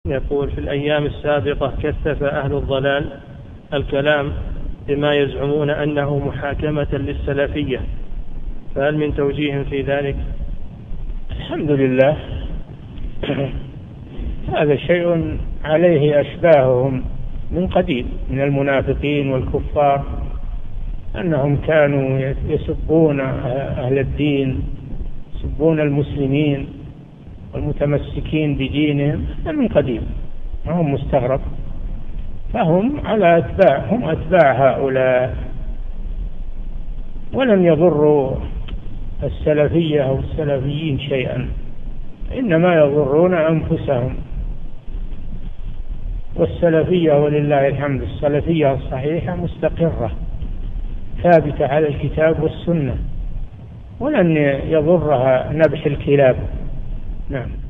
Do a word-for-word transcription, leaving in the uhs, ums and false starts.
يقول: في الأيام السابقة كثف أهل الضلال الكلام بما يزعمون أنه محاكمة للسلفية، فهل من توجيه في ذلك؟ الحمد لله، هذا شيء عليه أشباههم من قديم من المنافقين والكفار، أنهم كانوا يسبون أهل الدين، يسبون المسلمين والمتمسكين بدينهم من قديم، هم مستغرب، فهم على أتباع هم أتباع هؤلاء، ولن يضروا السلفية أو السلفيين شيئا، إنما يضرون أنفسهم. والسلفية ولله الحمد السلفية الصحيحة مستقرة ثابتة على الكتاب والسنة، ولن يضرها نبح الكلاب. نعم.